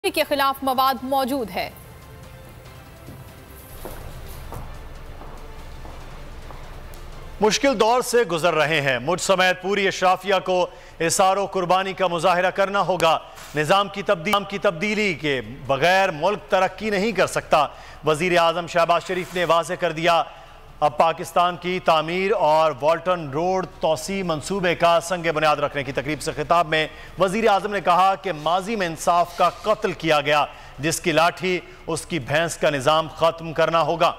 के खिलाफ मवाद मौजूद है। मुश्किल दौर से गुजर रहे हैं। मुझ समेत पूरी अशराफिया को इसारो कुर्बानी का मुजाहिरा करना होगा। निज़ाम की तब्दीली के बगैर मुल्क तरक्की नहीं कर सकता। वज़ीर आज़म शहबाज शरीफ ने वाज़ेह कर दिया, अब पाकिस्तान की तामीर और वाल्टन रोड तोसी मंसूबे का संग बुनियाद रखने की तकरीब से खिताब में वज़ीर आज़म ने कहा कि माजी में इंसाफ का कत्ल किया गया, जिसकी लाठी उसकी भैंस का निज़ाम ख़त्म करना होगा।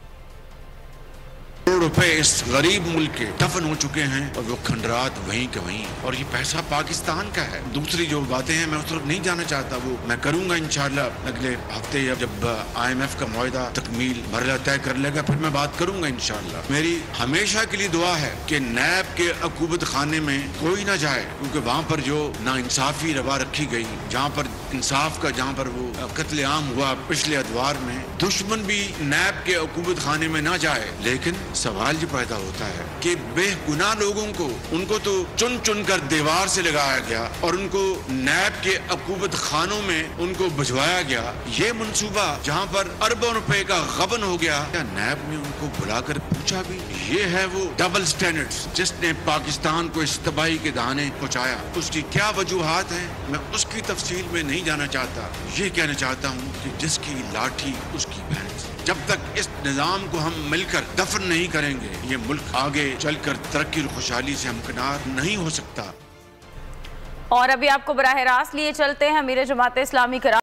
रुपए इस गरीब मुल्क के दफन हो चुके हैं और वो खंडरात वहीं के वहीं, और ये पैसा पाकिस्तान का है। दूसरी जो बातें हैं मैं उस तरफ नहीं जाना चाहता, वो मैं करूंगा इंशाल्लाह अगले हफ्ते जब IMF का मुआहदा तकमील मरहला तय कर लेगा, फिर मैं बात करूंगा इंशाल्लाह। मेरी हमेशा के लिए दुआ है कि नैब के अकूबत खाने में कोई ना जाए, क्योंकि वहाँ पर जो नाइंसाफी रवा रखी गई, जहाँ पर इंसाफ का जहाँ पर वो कत्ले आम हुआ पिछले अदवार में, दुश्मन भी नैब के अकूबत खाने में ना जाए। लेकिन सवाल ये पैदा होता है कि बेगुनाह लोगों को उनको तो चुन चुन कर दीवार से लगाया गया और उनको नैब के अकूबत खानों में उनको भिजवाया गया। ये मंसूबा जहाँ पर अरबों रुपए का गबन हो गया, क्या नैब ने उनको बुलाकर पूछा भी? ये है वो डबल स्टैंडर्ड्स जिसने पाकिस्तान को इस तबाही के दहाने पहुँचाया। उसकी क्या वजूहात है मैं उसकी तफसील में नहीं जाना चाहता। ये कहना चाहता हूँ कि जिसकी लाठी उसकी भैंस। जब तक इस निज़ाम को हम मिलकर दफन नहीं करेंगे, ये मुल्क आगे चलकर तरक्की और खुशहाली से हमकिनार नहीं हो सकता। और अभी आपको बराह रास्त लिए चलते हैं अमीर जमात इस्लामी कराची